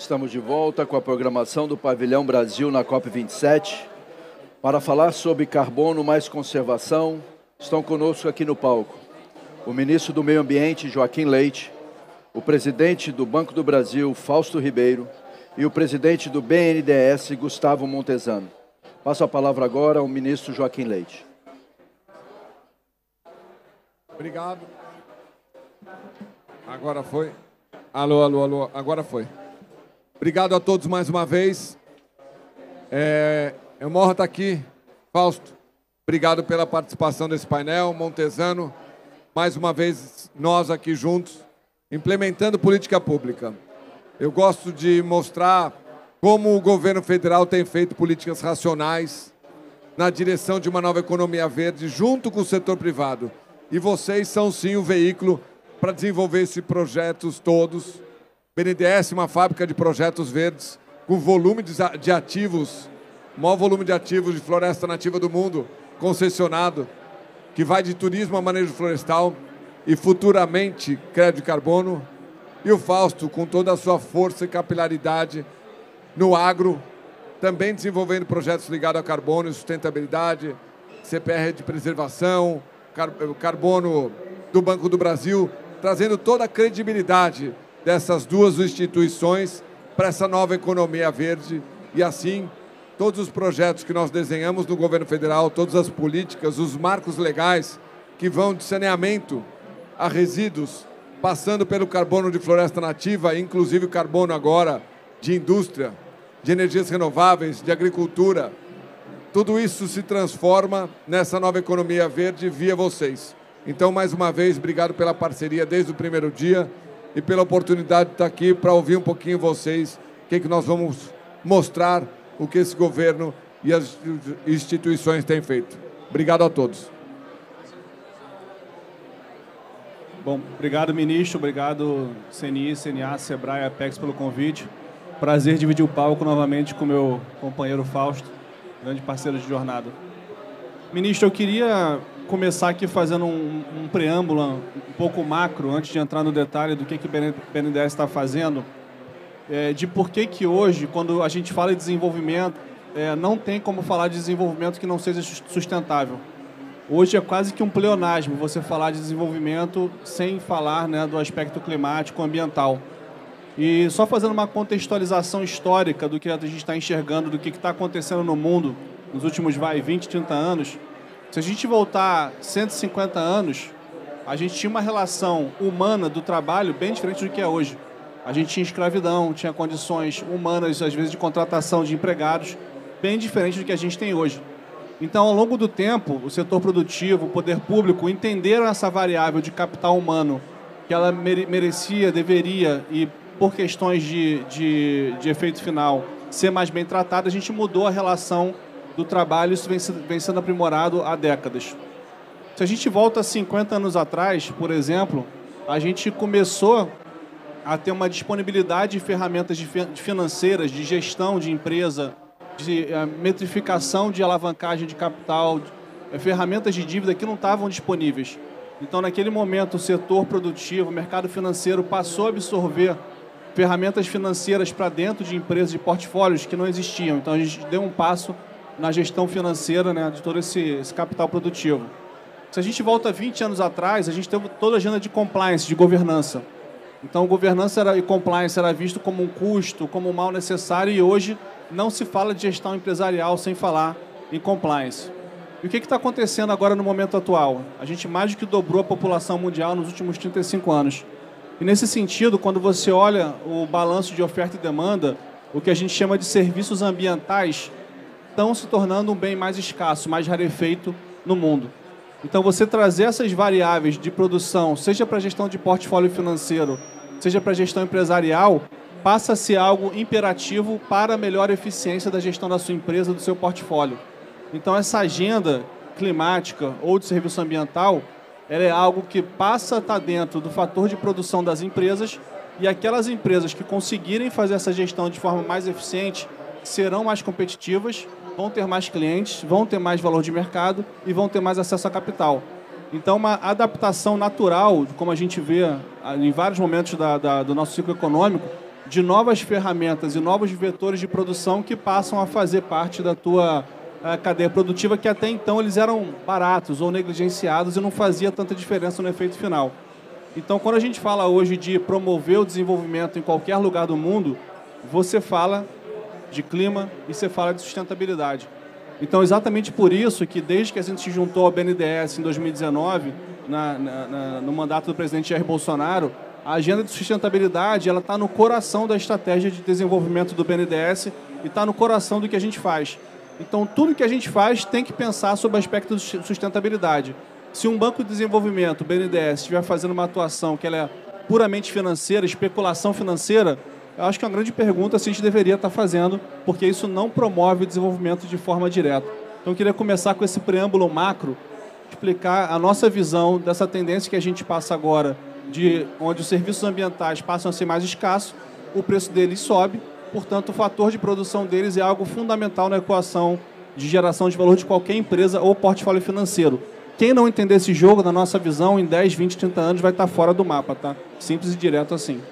Estamos de volta com a programação do Pavilhão Brasil na COP27. Para falar sobre carbono mais conservação, estão conosco aqui no palco o ministro do Meio Ambiente, Joaquim Leite, o presidente do Banco do Brasil, Fausto Ribeiro, e o presidente do BNDES, Gustavo Montesano. Passo a palavra agora ao ministro Joaquim Leite. Obrigado. Agora foi. Alô, alô, alô. Agora foi. Obrigado a todos mais uma vez. É uma honra estar aqui. Fausto, obrigado pela participação nesse painel. Montesano, mais uma vez, nós aqui juntos, implementando política pública. Eu gosto de mostrar como o governo federal tem feito políticas racionais na direção de uma nova economia verde, junto com o setor privado. E vocês são, sim, o veículo para desenvolver esses projetos todos. BNDES, uma fábrica de projetos verdes, com volume de ativos, o maior volume de ativos de floresta nativa do mundo, concessionado, que vai de turismo a manejo florestal e futuramente crédito de carbono. E o Fausto, com toda a sua força e capilaridade no agro, também desenvolvendo projetos ligados a carbono e sustentabilidade, CPR de preservação, carbono do Banco do Brasil, trazendo toda a credibilidade dessas duas instituições para essa nova economia verde. E assim, todos os projetos que nós desenhamos no governo federal, todas as políticas, os marcos legais que vão de saneamento a resíduos, passando pelo carbono de floresta nativa, inclusive o carbono agora de indústria, de energias renováveis, de agricultura. Tudo isso se transforma nessa nova economia verde via vocês. Então, mais uma vez, obrigado pela parceria desde o primeiro dia e pela oportunidade de estar aqui para ouvir um pouquinho vocês, o que nós vamos mostrar, o que esse governo e as instituições têm feito. Obrigado a todos. Bom, obrigado, ministro. Obrigado, CNI, CNA, SEBRAE, Apex, pelo convite. Prazer dividir o palco novamente com meu companheiro Fausto, grande parceiro de jornada. Ministro, eu queria começar aqui fazendo um preâmbulo um pouco macro, antes de entrar no detalhe do que o BNDES está fazendo, de por que hoje, quando a gente fala de desenvolvimento, não tem como falar de desenvolvimento que não seja sustentável. Hoje é quase que um pleonasmo você falar de desenvolvimento sem falar, né, do aspecto climático, ambiental. E só fazendo uma contextualização histórica do que a gente está enxergando, do que está acontecendo no mundo nos últimos 20, 30 anos, se a gente voltar 150 anos, a gente tinha uma relação humana do trabalho bem diferente do que é hoje. A gente tinha escravidão, tinha condições humanas, às vezes, de contratação de empregados, bem diferente do que a gente tem hoje. Então, ao longo do tempo, o setor produtivo, o poder público, entenderam essa variável de capital humano, que ela merecia, deveria, e por questões de efeito final, ser mais bem tratada. A gente mudou a relação do trabalho, isso vem sendo aprimorado há décadas. Se a gente volta 50 anos atrás, por exemplo, a gente começou a ter uma disponibilidade de ferramentas financeiras, de gestão de empresa, de metrificação de alavancagem de capital, ferramentas de dívida que não estavam disponíveis. Então, naquele momento, o setor produtivo, o mercado financeiro passou a absorver ferramentas financeiras para dentro de empresas, de portfólios que não existiam. Então, a gente deu um passo na gestão financeira, né, de todo esse capital produtivo. Se a gente volta 20 anos atrás, a gente teve toda a agenda de compliance, de governança. Então, governança e compliance era visto como um custo, como um mal necessário, e hoje não se fala de gestão empresarial sem falar em compliance. E o que está acontecendo agora no momento atual? A gente mais do que dobrou a população mundial nos últimos 35 anos. E nesse sentido, quando você olha o balanço de oferta e demanda, o que a gente chama de serviços ambientais estão se tornando um bem mais escasso, mais rarefeito no mundo. Então, você trazer essas variáveis de produção, seja para a gestão de portfólio financeiro, seja para a gestão empresarial, passa a ser algo imperativo para a melhor eficiência da gestão da sua empresa, do seu portfólio. Então, essa agenda climática ou de serviço ambiental, ela é algo que passa a estar dentro do fator de produção das empresas, e aquelas empresas que conseguirem fazer essa gestão de forma mais eficiente serão mais competitivas, vão ter mais clientes, vão ter mais valor de mercado e vão ter mais acesso a capital. Então, uma adaptação natural, como a gente vê em vários momentos do nosso ciclo econômico, de novas ferramentas e novos vetores de produção que passam a fazer parte da tua cadeia produtiva, que até então eles eram baratos ou negligenciados e não fazia tanta diferença no efeito final. Então, quando a gente fala hoje de promover o desenvolvimento em qualquer lugar do mundo, você fala de clima e você fala de sustentabilidade. Então, exatamente por isso que desde que a gente se juntou ao BNDES em 2019, no mandato do presidente Jair Bolsonaro, a agenda de sustentabilidade ela está no coração da estratégia de desenvolvimento do BNDES e está no coração do que a gente faz. Então, tudo que a gente faz tem que pensar sobre o aspecto de sustentabilidade. Se um banco de desenvolvimento, o BNDES, estiver fazendo uma atuação que ela é puramente financeira, especulação financeira, eu acho que é uma grande pergunta se a gente deveria estar fazendo, porque isso não promove o desenvolvimento de forma direta. Então, eu queria começar com esse preâmbulo macro, explicar a nossa visão dessa tendência que a gente passa agora, de onde os serviços ambientais passam a ser mais escassos, o preço deles sobe, portanto, o fator de produção deles é algo fundamental na equação de geração de valor de qualquer empresa ou portfólio financeiro. Quem não entender esse jogo, na nossa visão, em 10, 20, 30 anos vai estar fora do mapa, tá? Simples e direto assim.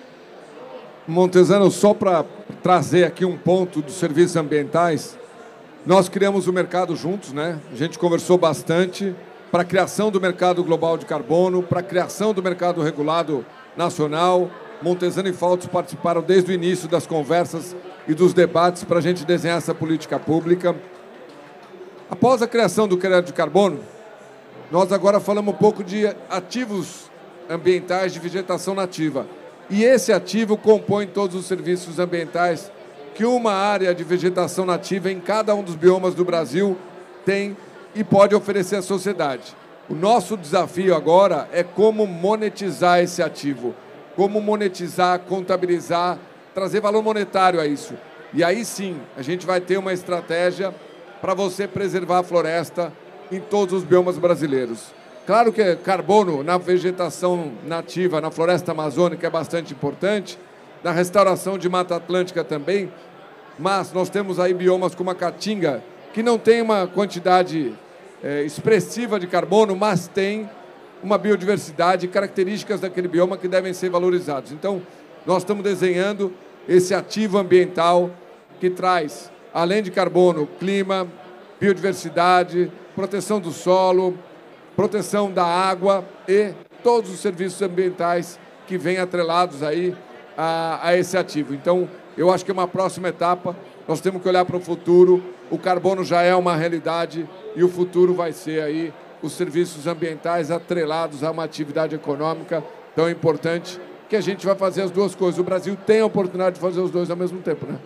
Montesano, só para trazer aqui um ponto dos serviços ambientais, nós criamos o mercado juntos, né? A gente conversou bastante para a criação do mercado global de carbono, para a criação do mercado regulado nacional. Montesano e Faltz participaram desde o início das conversas e dos debates para a gente desenhar essa política pública. Após a criação do crédito de carbono, nós agora falamos um pouco de ativos ambientais de vegetação nativa. E esse ativo compõe todos os serviços ambientais que uma área de vegetação nativa em cada um dos biomas do Brasil tem e pode oferecer à sociedade. O nosso desafio agora é como monetizar esse ativo, como monetizar, contabilizar, trazer valor monetário a isso. E aí sim, a gente vai ter uma estratégia para você preservar a floresta em todos os biomas brasileiros. Claro que carbono na vegetação nativa, na floresta amazônica é bastante importante, na restauração de Mata Atlântica também, mas nós temos aí biomas como a Caatinga, que não tem uma quantidade expressiva de carbono, mas tem uma biodiversidade e características daquele bioma que devem ser valorizados. Então, nós estamos desenhando esse ativo ambiental que traz, além de carbono, clima, biodiversidade, proteção do solo, proteção da água e todos os serviços ambientais que vêm atrelados aí a esse ativo. Então, eu acho que é uma próxima etapa, nós temos que olhar para o futuro, o carbono já é uma realidade e o futuro vai ser aí os serviços ambientais atrelados a uma atividade econômica tão importante que a gente vai fazer as duas coisas. O Brasil tem a oportunidade de fazer os dois ao mesmo tempo, né?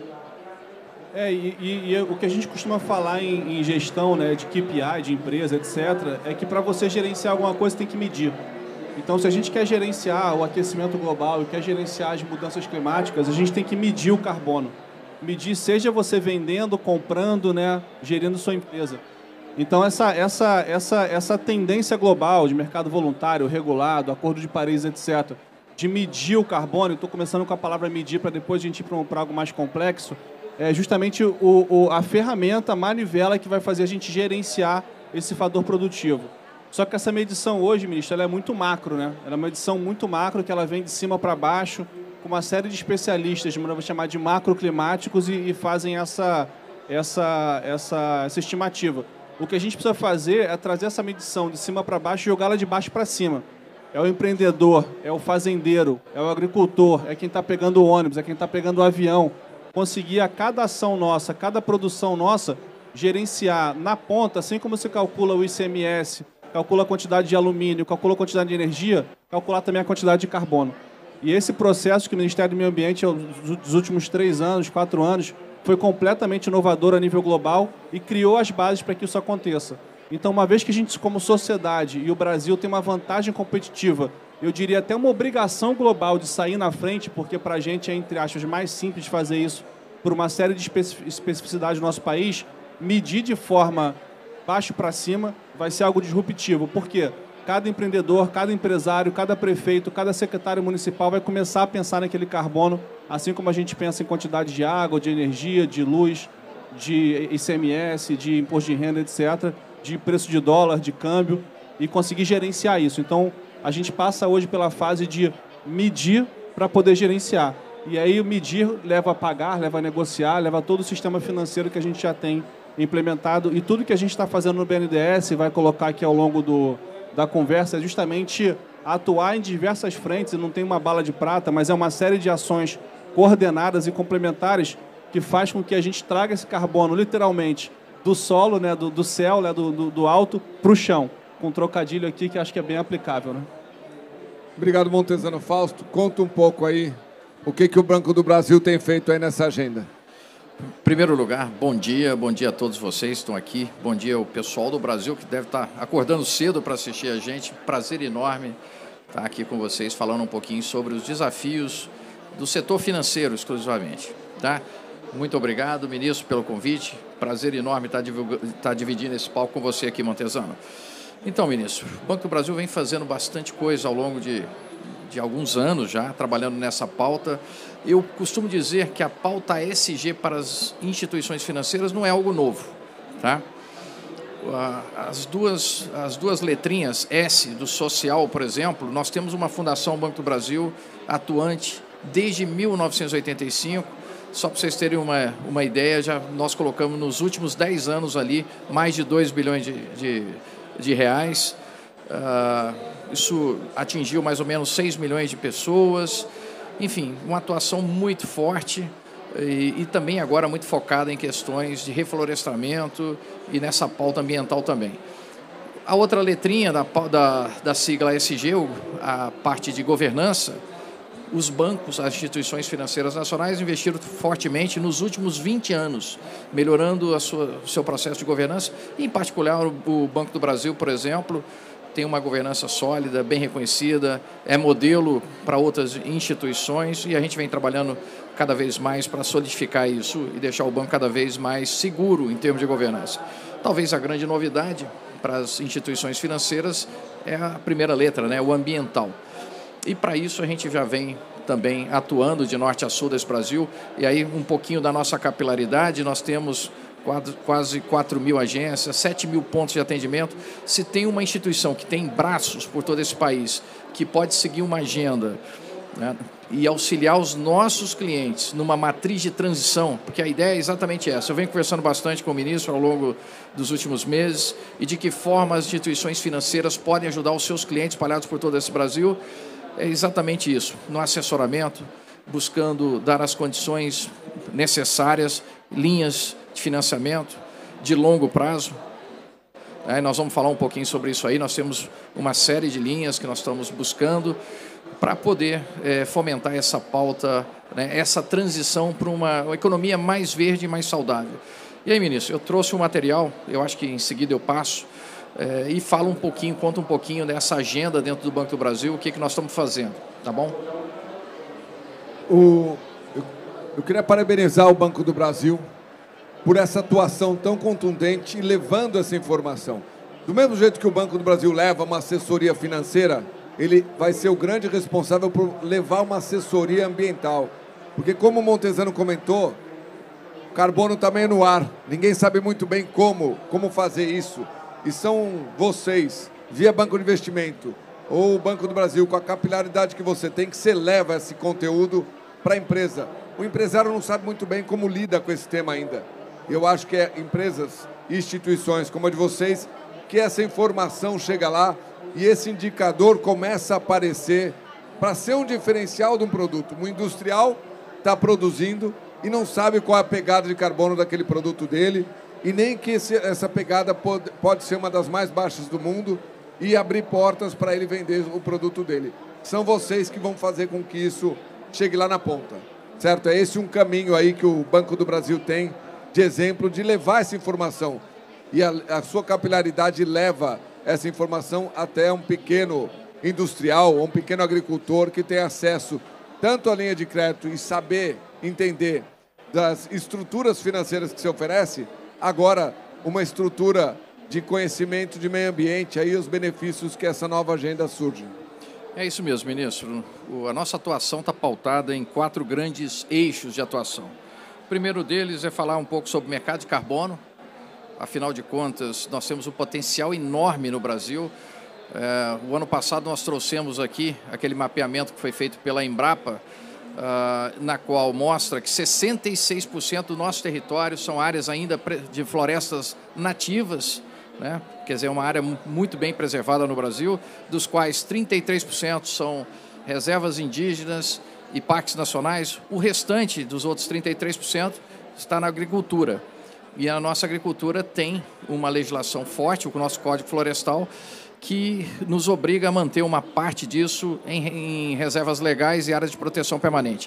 E o que a gente costuma falar em gestão, né, de KPI, de empresa, etc., é que para você gerenciar alguma coisa tem que medir. Então, se a gente quer gerenciar o aquecimento global e quer gerenciar as mudanças climáticas, a gente tem que medir o carbono. Medir, seja você vendendo, comprando, né, gerindo sua empresa. Então, essa tendência global de mercado voluntário, regulado, Acordo de Paris, etc., de medir o carbono, estou começando com a palavra medir para depois a gente ir para algo mais complexo, é justamente a ferramenta, a manivela que vai fazer a gente gerenciar esse fator produtivo. Só que essa medição hoje, ministro, ela é muito macro, né? Ela é uma medição muito macro, que ela vem de cima para baixo, com uma série de especialistas, vou chamar de macroclimáticos, e fazem essa estimativa. O que a gente precisa fazer é trazer essa medição de cima para baixo e jogá-la de baixo para cima. É o empreendedor, é o fazendeiro, é o agricultor, é quem está pegando o ônibus, é quem está pegando o avião. Conseguir a cada ação nossa, cada produção nossa, gerenciar na ponta, assim como você calcula o ICMS, calcula a quantidade de alumínio, calcula a quantidade de energia, calcular também a quantidade de carbono. E esse processo que o Ministério do Meio Ambiente, dos últimos 3 anos, 4 anos, foi completamente inovador a nível global e criou as bases para que isso aconteça. Então, uma vez que a gente, como sociedade, e o Brasil tem uma vantagem competitiva, eu diria até uma obrigação global de sair na frente, porque para a gente é, entre aspas, mais simples fazer isso por uma série de especificidades do nosso país, medir de forma baixo para cima vai ser algo disruptivo. Por quê? Cada empreendedor, cada empresário, cada prefeito, cada secretário municipal vai começar a pensar naquele carbono, assim como a gente pensa em quantidade de água, de energia, de luz, de ICMS, de imposto de renda, etc., de preço de dólar, de câmbio, e conseguir gerenciar isso. Então, a gente passa hoje pela fase de medir para poder gerenciar. E aí o medir leva a pagar, leva a negociar, leva todo o sistema financeiro que a gente já tem implementado. E tudo que a gente está fazendo no BNDES, vai colocar aqui ao longo da conversa, é justamente atuar em diversas frentes. Não tem uma bala de prata, mas é uma série de ações coordenadas e complementares que faz com que a gente traga esse carbono, literalmente, do solo, né, do céu, né, do alto, para o chão. Com um trocadilho aqui que acho que é bem aplicável, né? Obrigado, Montezano. Fausto, conta um pouco aí o que o Banco do Brasil tem feito aí nessa agenda. Em primeiro lugar, bom dia a todos vocês que estão aqui, bom dia ao pessoal do Brasil que deve estar acordando cedo para assistir a gente, prazer enorme estar aqui com vocês falando um pouquinho sobre os desafios do setor financeiro exclusivamente, tá? Muito obrigado, ministro, pelo convite, prazer enorme estar dividindo esse palco com você aqui, Montezano. Então, ministro, o Banco do Brasil vem fazendo bastante coisa ao longo de alguns anos já, trabalhando nessa pauta. Eu costumo dizer que a pauta ESG para as instituições financeiras não é algo novo, tá? As duas letrinhas S do social, por exemplo, nós temos uma fundação Banco do Brasil atuante desde 1985. Só para vocês terem uma ideia, nós colocamos nos últimos 10 anos ali mais de 2 bilhões de reais. Isso atingiu mais ou menos 6 milhões de pessoas. Enfim, uma atuação muito forte e também agora muito focada em questões de reflorestamento e nessa pauta ambiental também. A outra letrinha da sigla ESG, a parte de governança, os bancos, as instituições financeiras nacionais investiram fortemente nos últimos 20 anos, melhorando o seu processo de governança. Em particular, o Banco do Brasil, por exemplo, tem uma governança sólida, bem reconhecida, é modelo para outras instituições e a gente vem trabalhando cada vez mais para solidificar isso e deixar o banco cada vez mais seguro em termos de governança. Talvez a grande novidade para as instituições financeiras é a primeira letra, né, o ambiental. E para isso a gente já vem também atuando de norte a sul desse Brasil. E aí um pouquinho da nossa capilaridade, nós temos quase 4 mil agências, 7 mil pontos de atendimento. Se tem uma instituição que tem braços por todo esse país, que pode seguir uma agenda, né, e auxiliar os nossos clientes numa matriz de transição, porque a ideia é exatamente essa. Eu venho conversando bastante com o ministro ao longo dos últimos meses e de que forma as instituições financeiras podem ajudar os seus clientes espalhados por todo esse Brasil. É exatamente isso, no assessoramento, buscando dar as condições necessárias, linhas de financiamento de longo prazo. Nós vamos falar um pouquinho sobre isso aí, nós temos uma série de linhas que nós estamos buscando para poder fomentar essa pauta, né, essa transição para uma economia mais verde e mais saudável. E aí, ministro, eu trouxe um material, eu acho que em seguida eu passo, e fala um pouquinho, conta um pouquinho dessa agenda dentro do Banco do Brasil, o que nós estamos fazendo, tá bom? Eu queria parabenizar o Banco do Brasil por essa atuação tão contundente e levando essa informação. Do mesmo jeito que o Banco do Brasil leva uma assessoria financeira, ele vai ser o grande responsável por levar uma assessoria ambiental. Porque, como o Montezano comentou, o carbono também é no ar. Ninguém sabe muito bem como fazer isso. E são vocês, via Banco de Investimento ou o Banco do Brasil, com a capilaridade que você tem, que você leva esse conteúdo para a empresa. O empresário não sabe muito bem como lida com esse tema ainda. Eu acho que é empresas e instituições como a de vocês, que essa informação chega lá e esse indicador começa a aparecer para ser um diferencial de um produto. Um industrial está produzindo e não sabe qual é a pegada de carbono daquele produto dele, e nem que essa pegada pode ser uma das mais baixas do mundo e abrir portas para ele vender o produto dele. São vocês que vão fazer com que isso chegue lá na ponta, certo? É esse um caminho aí que o Banco do Brasil tem de exemplo, de levar essa informação. E a sua capilaridade leva essa informação até um pequeno industrial ou um pequeno agricultor que tem acesso tanto à linha de crédito e saber entender das estruturas financeiras que se oferece, agora uma estrutura de conhecimento de meio ambiente, aí os benefícios que essa nova agenda surge. É isso mesmo, ministro. A nossa atuação está pautada em 4 grandes eixos de atuação. O primeiro deles é falar um pouco sobre o mercado de carbono. Afinal de contas, nós temos um potencial enorme no Brasil. O ano passado nós trouxemos aqui aquele mapeamento que foi feito pela Embrapa, na qual mostra que 66% do nosso território são áreas ainda de florestas nativas, né? Quer dizer, uma área muito bem preservada no Brasil, dos quais 33% são reservas indígenas e parques nacionais. O restante dos outros 33% está na agricultura. E a nossa agricultura tem uma legislação forte, o nosso Código Florestal, que nos obriga a manter uma parte disso em reservas legais e áreas de proteção permanente.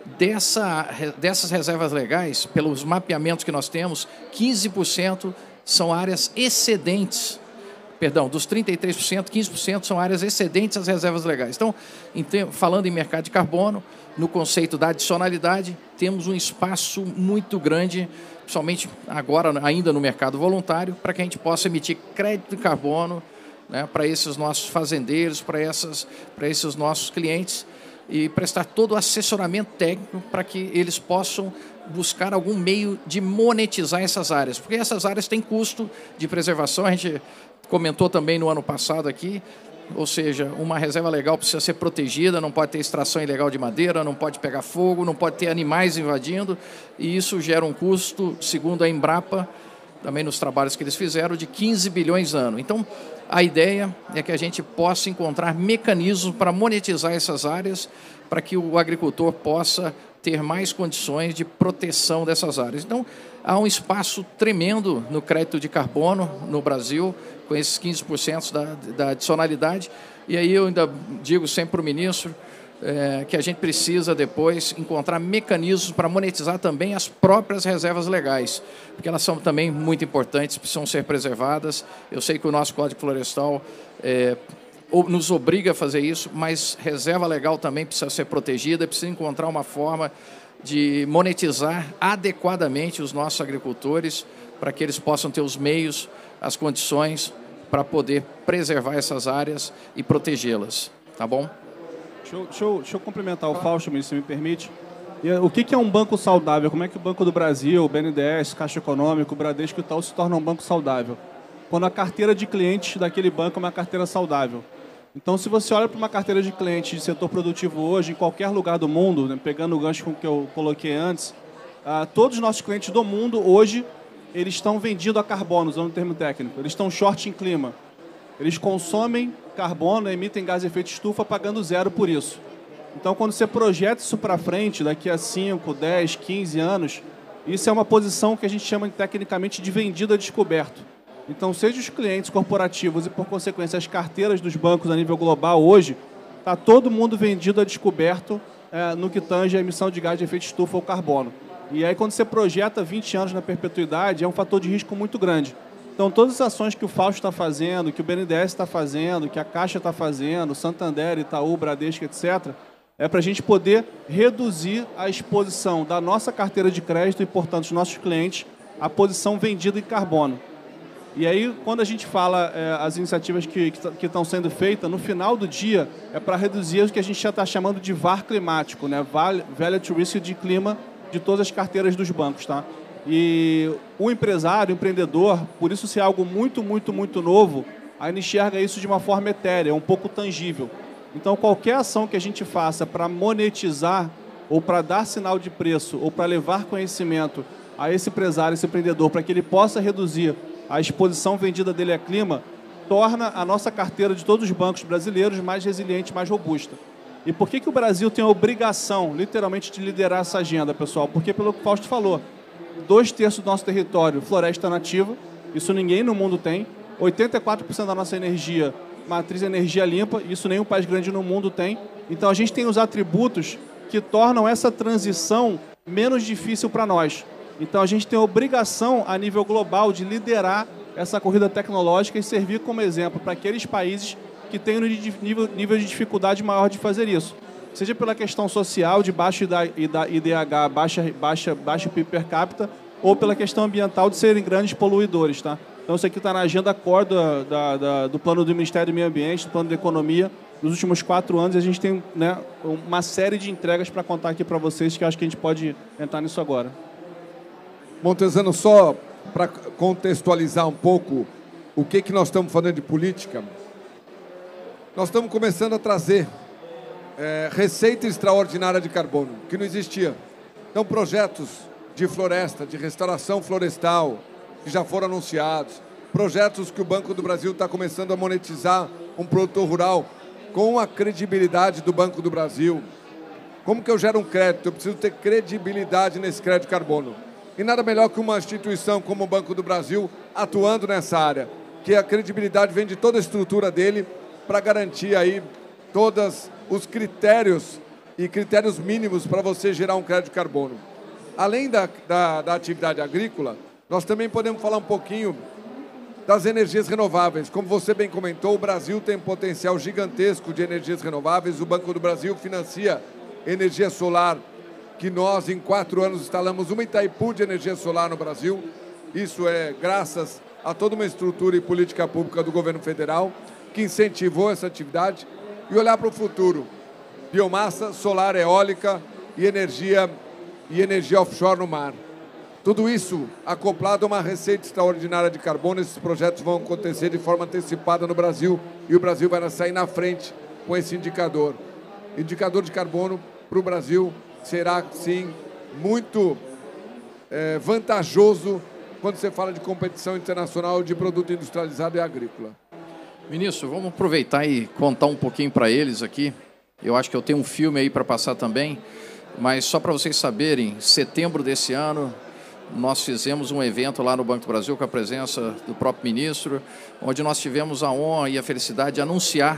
Dessas reservas legais, pelos mapeamentos que nós temos, 15% são áreas excedentes. Perdão, dos 33%, 15% são áreas excedentes às reservas legais. Então, falando em mercado de carbono, no conceito da adicionalidade, temos um espaço muito grande, principalmente agora ainda no mercado voluntário, para que a gente possa emitir crédito de carbono, né, para esses nossos fazendeiros, para esses nossos clientes, e prestar todo o assessoramento técnico para que eles possam buscar algum meio de monetizar essas áreas, porque essas áreas têm custo de preservação. A gente comentou também no ano passado aqui, ou seja, uma reserva legal precisa ser protegida, não pode ter extração ilegal de madeira, não pode pegar fogo, não pode ter animais invadindo, e isso gera um custo, segundo a Embrapa, também nos trabalhos que eles fizeram, de 15 bilhões ano. Então, a ideia é que a gente possa encontrar mecanismos para monetizar essas áreas, para que o agricultor possa ter mais condições de proteção dessas áreas. Então, há um espaço tremendo no crédito de carbono no Brasil, com esses 15% da adicionalidade. E aí eu ainda digo sempre para o ministro que a gente precisa depois encontrar mecanismos para monetizar também as próprias reservas legais, porque elas são também muito importantes, precisam ser preservadas. Eu sei que o nosso Código Florestal nos obriga a fazer isso, mas reserva legal também precisa ser protegida, precisa encontrar uma forma de monetizar adequadamente os nossos agricultores, para que eles possam ter os meios, as condições para poder preservar essas áreas e protegê-las. Tá bom? Deixa eu complementar o Fausto, se me permite. O que é um banco saudável? Como é que o Banco do Brasil, o BNDES, Caixa Econômica, o Bradesco e tal se tornam um banco saudável? Quando a carteira de clientes daquele banco é uma carteira saudável. Então, se você olha para uma carteira de clientes de setor produtivo hoje, em qualquer lugar do mundo, né, pegando o gancho que eu coloquei antes, todos os nossos clientes do mundo, hoje, eles estão vendidos a carbono, usando o termo técnico. Eles estão short em clima. Eles consomem carbono, emitem gás de efeito estufa, pagando zero por isso. Então, quando você projeta isso para frente, daqui a 5, 10, 15 anos, isso é uma posição que a gente chama tecnicamente de vendido a descoberto. Então, seja os clientes corporativos e, por consequência, as carteiras dos bancos a nível global hoje, está todo mundo vendido a descoberto no que tange a emissão de gás de efeito estufa ou carbono. E aí, quando você projeta 20 anos na perpetuidade, é um fator de risco muito grande. Então, todas as ações que o Fausto está fazendo, que o BNDES está fazendo, que a Caixa está fazendo, o Santander, Itaú, Bradesco, etc., é para a gente poder reduzir a exposição da nossa carteira de crédito e, portanto, dos nossos clientes, à posição vendida em carbono. E aí, quando a gente fala as iniciativas que estão sendo feitas, no final do dia, é para reduzir o que a gente já está chamando de VaR climático, né? Value to Risk de clima de todas as carteiras dos bancos, tá? E o empresário, o empreendedor, por isso ser algo muito, muito, muito novo, ainda enxerga isso de uma forma etérea, um pouco tangível. Então, qualquer ação que a gente faça para monetizar, ou para dar sinal de preço, ou para levar conhecimento a esse empresário, esse empreendedor, para que ele possa reduzir a exposição vendida dele a clima, torna a nossa carteira de todos os bancos brasileiros mais resiliente, mais robusta. E por que o Brasil tem a obrigação, literalmente, de liderar essa agenda, pessoal? Porque, pelo que o Fausto falou, 2/3 do nosso território, floresta nativa, isso ninguém no mundo tem. 84% da nossa energia, matriz de energia limpa, isso nenhum país grande no mundo tem. Então, a gente tem os atributos que tornam essa transição menos difícil para nós. Então, a gente tem a obrigação, a nível global, de liderar essa corrida tecnológica e servir como exemplo para aqueles países que têm um nível de dificuldade maior de fazer isso. Seja pela questão social, de baixo IDH, baixo PIB per capita, ou pela questão ambiental de serem grandes poluidores. Tá? Então, isso aqui está na agenda core do plano do Ministério do Meio Ambiente, do plano da Economia, nos últimos 4 anos. E a gente tem, né, uma série de entregas para contar aqui para vocês, que eu acho que a gente pode entrar nisso agora. Montezano, só para contextualizar um pouco o que nós estamos fazendo de política, nós estamos começando a trazer receita extraordinária de carbono, que não existia. Então, projetos de floresta, de restauração florestal, que já foram anunciados, projetos que o Banco do Brasil está começando a monetizar um produtor rural com a credibilidade do Banco do Brasil. Como que eu gero um crédito? Eu preciso ter credibilidade nesse crédito de carbono. E nada melhor que uma instituição como o Banco do Brasil atuando nessa área, que a credibilidade vem de toda a estrutura dele para garantir aí todos os critérios e critérios mínimos para você gerar um crédito de carbono. Além da atividade agrícola, nós também podemos falar um pouquinho das energias renováveis. Como você bem comentou, o Brasil tem um potencial gigantesco de energias renováveis. O Banco do Brasil financia energia solar, que nós, em 4 anos, instalamos uma Itaipu de energia solar no Brasil. Isso é graças a toda uma estrutura e política pública do governo federal, que incentivou essa atividade. E olhar para o futuro, biomassa, solar, eólica e energia offshore no mar. Tudo isso acoplado a uma receita extraordinária de carbono. Esses projetos vão acontecer de forma antecipada no Brasil e o Brasil vai sair na frente com esse indicador. Indicador de carbono para o Brasil será, sim, muito vantajoso quando você fala de competição internacional de produto industrializado e agrícola. Ministro, vamos aproveitar e contar um pouquinho para eles aqui. Eu acho que eu tenho um filme aí para passar também, mas só para vocês saberem, em setembro desse ano, nós fizemos um evento lá no Banco do Brasil com a presença do próprio ministro, onde nós tivemos a honra e a felicidade de anunciar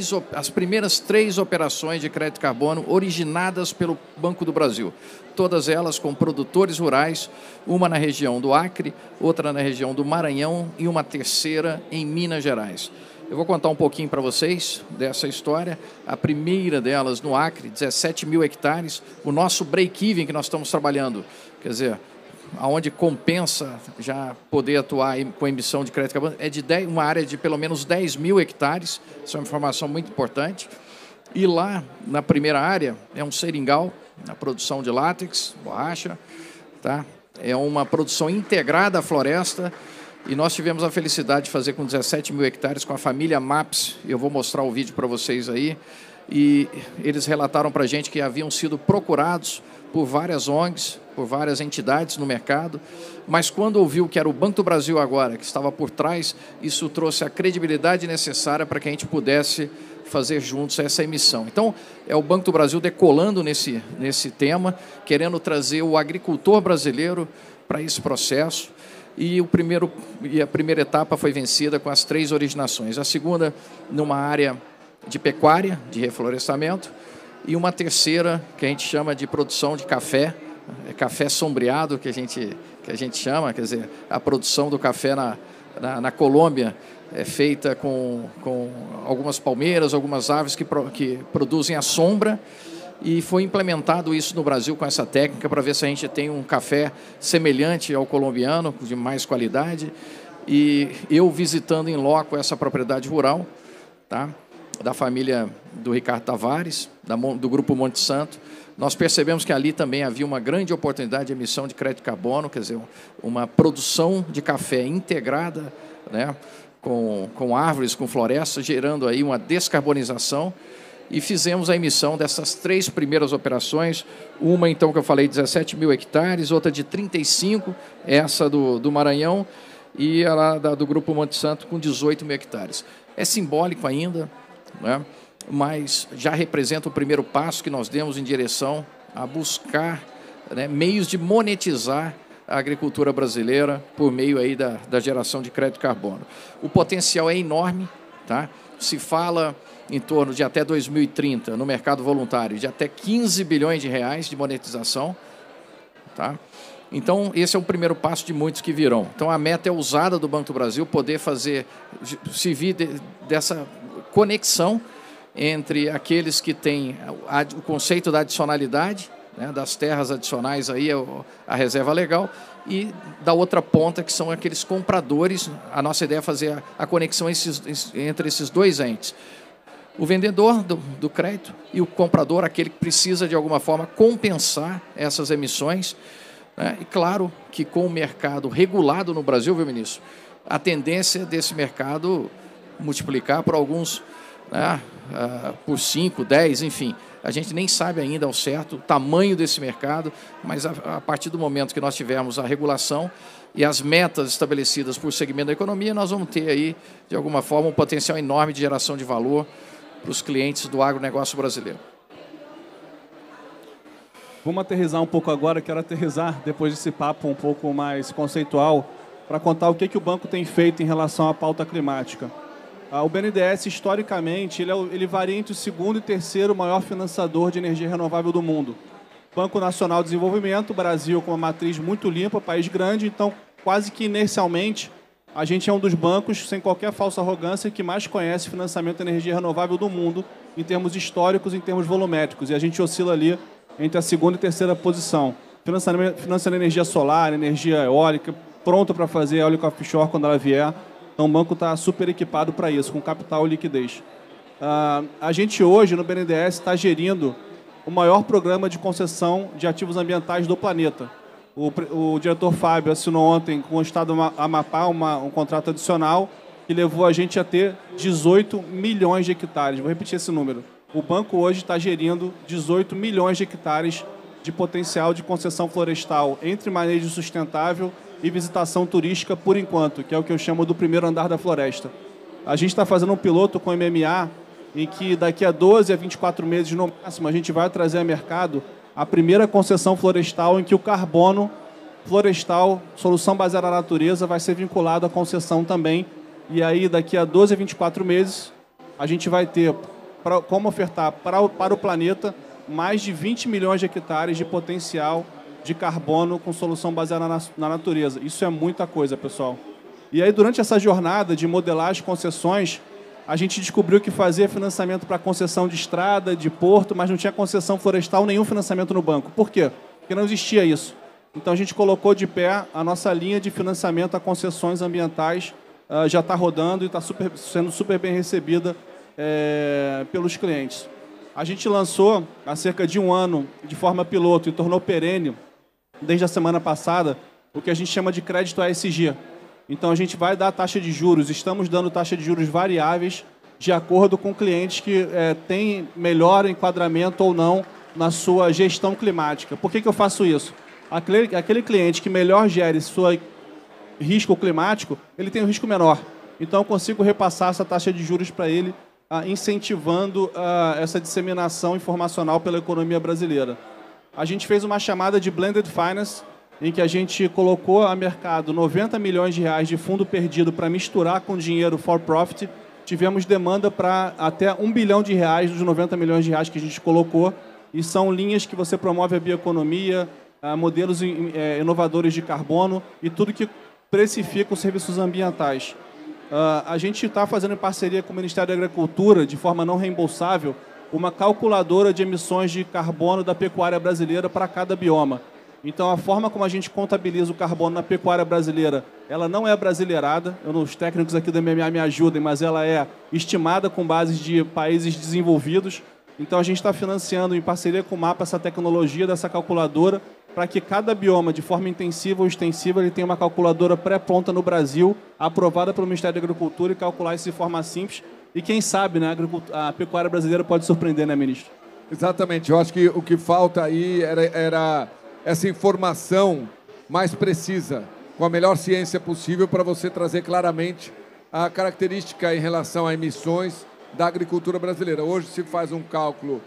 as primeiras 3 operações de crédito de carbono originadas pelo Banco do Brasil. Todas elas com produtores rurais, uma na região do Acre, outra na região do Maranhão e uma terceira em Minas Gerais. Eu vou contar um pouquinho para vocês dessa história. A primeira delas no Acre, 17 mil hectares, o nosso break-even que nós estamos trabalhando, quer dizer, aonde compensa já poder atuar com emissão de crédito de carbono, é de uma área de pelo menos 10 mil hectares, isso é uma informação muito importante. E lá, na primeira área, é um seringal, na produção de látex, borracha, tá? É uma produção integrada à floresta, e nós tivemos a felicidade de fazer com 17 mil hectares com a família MAPS. Eu vou mostrar o vídeo para vocês aí. E eles relataram para a gente que haviam sido procurados por várias ONGs, por várias entidades no mercado, mas quando ouviu que era o Banco do Brasil agora, que estava por trás, isso trouxe a credibilidade necessária para que a gente pudesse fazer juntos essa emissão. Então, é o Banco do Brasil decolando nesse tema, querendo trazer o agricultor brasileiro para esse processo. E a primeira etapa foi vencida com as 3 originações. A segunda, numa área de pecuária, de reflorestamento, e uma terceira, que a gente chama de produção de café, café sombreado, que a gente chama, quer dizer, a produção do café na Colômbia é feita com algumas palmeiras, algumas árvores que produzem a sombra, e foi implementado isso no Brasil com essa técnica para ver se a gente tem um café semelhante ao colombiano, de mais qualidade. E eu visitando em loco essa propriedade rural, tá? Da família do Ricardo Tavares, do Grupo Monte Santo, nós percebemos que ali também havia uma grande oportunidade de emissão de crédito de carbono, quer dizer, uma produção de café integrada, né, com árvores, com florestas, gerando aí uma descarbonização. E fizemos a emissão dessas 3 primeiras operações, uma, então, que eu falei, 17 mil hectares, outra de 35, essa do Maranhão, e a do Grupo Monte Santo, com 18 mil hectares. É simbólico ainda, né? Mas já representa o primeiro passo que nós demos em direção a buscar, né, meios de monetizar a agricultura brasileira por meio aí da geração de crédito de carbono. O potencial é enorme, tá? Se fala em torno de até 2030, no mercado voluntário, de até 15 bilhões de reais de monetização, tá? Então, esse é o primeiro passo de muitos que virão. Então, a meta é usada do Banco do Brasil poder servir dessa conexão entre aqueles que têm o conceito da adicionalidade, né, das terras adicionais, aí a reserva legal, e da outra ponta, que são aqueles compradores. A nossa ideia é fazer a conexão entre esses 2 entes. O vendedor do crédito e o comprador, aquele que precisa, de alguma forma, compensar essas emissões. E claro que com o mercado regulado no Brasil, viu, ministro, a tendência desse mercado multiplicar por alguns né, por 5, 10, enfim. A gente nem sabe ainda ao certo o tamanho desse mercado, mas a partir do momento que nós tivermos a regulação e as metas estabelecidas por segmento da economia, nós vamos ter aí, de alguma forma, um potencial enorme de geração de valor para os clientes do agronegócio brasileiro. Vamos aterrissar um pouco agora, quero aterrissar, depois desse papo um pouco mais conceitual, para contar o que o banco tem feito em relação à pauta climática. O BNDES, historicamente, ele varia entre o segundo e terceiro maior financiador de energia renovável do mundo. Banco Nacional de Desenvolvimento, Brasil com uma matriz muito limpa, país grande, então quase que inercialmente a gente é um dos bancos, sem qualquer falsa arrogância, que mais conhece financiamento de energia renovável do mundo, em termos históricos, em termos volumétricos, e a gente oscila ali entre a segunda e terceira posição. Financiando energia solar, energia eólica, pronta para fazer eólica offshore quando ela vier. Então, o banco está super equipado para isso, com capital e liquidez. A gente hoje, no BNDES, está gerindo o maior programa de concessão de ativos ambientais do planeta. O diretor Fábio assinou ontem com o Estado do Amapá um contrato adicional que levou a gente a ter 18 milhões de hectares. Vou repetir esse número. O banco hoje está gerindo 18 milhões de hectares de potencial de concessão florestal entre manejo sustentável e visitação turística por enquanto, que é o que eu chamo do primeiro andar da floresta. A gente está fazendo um piloto com o MMA, em que daqui a 12 a 24 meses, no máximo, a gente vai trazer a mercado a primeira concessão florestal em que o carbono florestal, solução baseada na natureza, vai ser vinculado à concessão também. E aí, daqui a 12 a 24 meses, a gente vai ter como ofertar para o planeta mais de 20 milhões de hectares de potencial de carbono com solução baseada na natureza. Isso é muita coisa, pessoal. E aí, durante essa jornada de modelar as concessões, a gente descobriu que fazia financiamento para concessão de estrada, de porto, mas não tinha concessão florestal, nenhum financiamento no banco. Por quê? Porque não existia isso. Então, a gente colocou de pé a nossa linha de financiamento a concessões ambientais, já está rodando e está sendo super bem recebida pelos clientes. A gente lançou há cerca de um ano, de forma piloto, e tornou perene, desde a semana passada, o que a gente chama de crédito ASG. Então, a gente vai dar taxa de juros, estamos dando taxa de juros variáveis de acordo com clientes que têm melhor enquadramento ou não na sua gestão climática. Por que eu faço isso? Aquele cliente que melhor gere seu risco climático, ele tem um risco menor. Então, eu consigo repassar essa taxa de juros para ele, incentivando essa disseminação informacional pela economia brasileira. A gente fez uma chamada de Blended Finance, em que a gente colocou a mercado 90 milhões de reais de fundo perdido para misturar com dinheiro for profit. Tivemos demanda para até 1 bilhão de reais dos 90 milhões de reais que a gente colocou. E são linhas que você promove a bioeconomia, modelos inovadores de carbono e tudo que precifica os serviços ambientais. A gente está fazendo em parceria com o Ministério da Agricultura, de forma não reembolsável, uma calculadora de emissões de carbono da pecuária brasileira para cada bioma. Então, a forma como a gente contabiliza o carbono na pecuária brasileira, ela não é brasileirada. Os técnicos aqui do MMA me ajudem, mas ela é estimada com bases de países desenvolvidos. Então, a gente está financiando, em parceria com o MAPA, essa tecnologia dessa calculadora, para que cada bioma, de forma intensiva ou extensiva, ele tenha uma calculadora pré-pronta no Brasil, aprovada pelo Ministério da Agricultura, e calcular isso de forma simples. E quem sabe, né, a pecuária brasileira pode surpreender, né, ministro? Exatamente. Eu acho que o que falta aí era essa informação mais precisa, com a melhor ciência possível, para você trazer claramente a característica em relação a emissões da agricultura brasileira. Hoje se faz um cálculo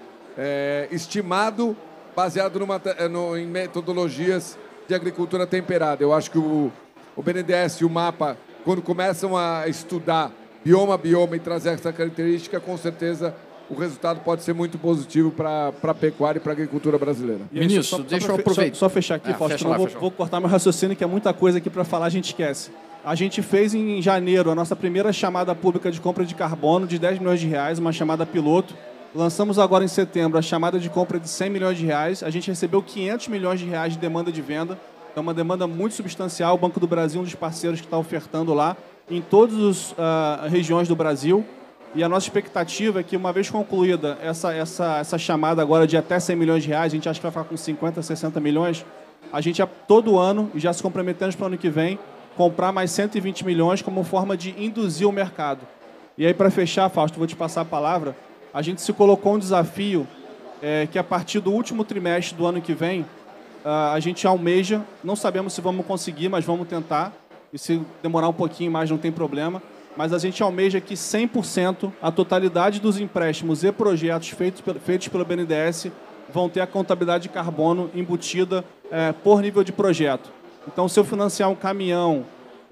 estimado, baseado em metodologias de agricultura temperada. Eu acho que o BNDES e o MAPA, quando começam a estudar bioma a bioma e trazer essa característica, com certeza o resultado pode ser muito positivo para a pecuária e para a agricultura brasileira. Ministro, deixa eu aproveitar. Só fechar aqui, Fausto, vou cortar meu raciocínio, que é muita coisa aqui para falar, a gente esquece. A gente fez em janeiro a nossa primeira chamada pública de compra de carbono de 10 milhões de reais, uma chamada piloto. Lançamos agora em setembro a chamada de compra de 100 milhões de reais. A gente recebeu 500 milhões de reais de demanda de venda. É uma demanda muito substancial. O Banco do Brasil é um dos parceiros que está ofertando lá em todas as regiões do Brasil. E a nossa expectativa é que, uma vez concluída essa chamada agora de até 100 milhões de reais, a gente acha que vai ficar com 50, 60 milhões, a gente, todo ano, e já se comprometemos para o ano que vem, comprar mais 120 milhões como forma de induzir o mercado. E aí, para fechar, Fausto, vou te passar a palavra. A gente se colocou um desafio que a partir do último trimestre do ano que vem, a gente almeja, não sabemos se vamos conseguir, mas vamos tentar. E se demorar um pouquinho mais, não tem problema. Mas a gente almeja que 100%, a totalidade dos empréstimos e projetos feitos pelo BNDES vão ter a contabilidade de carbono embutida por nível de projeto. Então, se eu financiar um caminhão,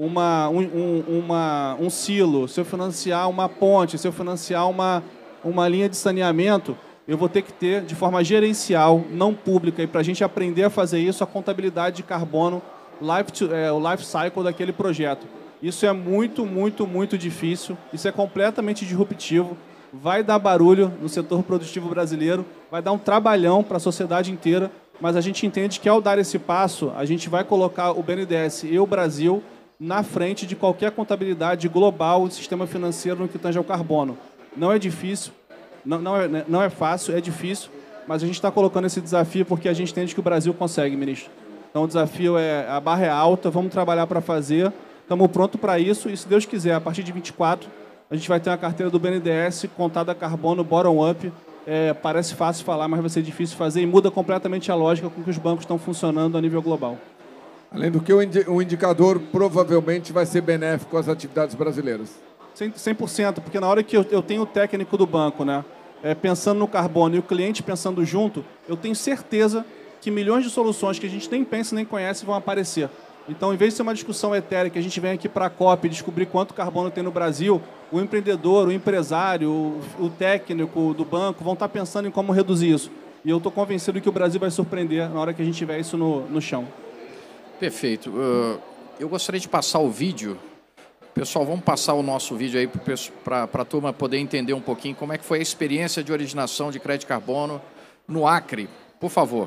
um silo, se eu financiar uma ponte, se eu financiar uma linha de saneamento, eu vou ter que ter, de forma gerencial, não pública, e para a gente aprender a fazer isso, a contabilidade de carbono, o life cycle daquele projeto. Isso é muito, muito, muito difícil, isso é completamente disruptivo, vai dar barulho no setor produtivo brasileiro, vai dar um trabalhão para a sociedade inteira, mas a gente entende que, ao dar esse passo, a gente vai colocar o BNDES e o Brasil na frente de qualquer contabilidade global do sistema financeiro no que tange ao carbono. Não é difícil, não é fácil, é difícil, mas a gente está colocando esse desafio porque a gente entende que o Brasil consegue, ministro. Então, o desafio a barra é alta, vamos trabalhar para fazer, estamos prontos para isso, e se Deus quiser, a partir de 24, a gente vai ter uma carteira do BNDES contada a carbono bottom-up. Parece fácil falar, mas vai ser difícil fazer, e muda completamente a lógica com que os bancos estão funcionando a nível global. Além do que, o indicador provavelmente vai ser benéfico às atividades brasileiras. 100%, porque na hora que eu tenho o técnico do banco, né, pensando no carbono e o cliente pensando junto, eu tenho certeza que milhões de soluções que a gente nem pensa nem conhece vão aparecer. Então, em vez de ser uma discussão etérea, que a gente vem aqui para a COP e descobrir quanto carbono tem no Brasil, o empreendedor, o empresário, o técnico do banco vão estar pensando em como reduzir isso. E eu estou convencido que o Brasil vai surpreender na hora que a gente tiver isso no chão. Perfeito. Eu gostaria de passar o vídeo. Pessoal, vamos passar o nosso vídeo aí para a turma poder entender um pouquinho como é que foi a experiência de originação de crédito carbono no Acre. Por favor.